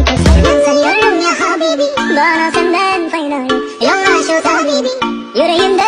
Ben seviyorum ya habibi, bana senden fayda yok. Yolla şu tabibi, yüreğimde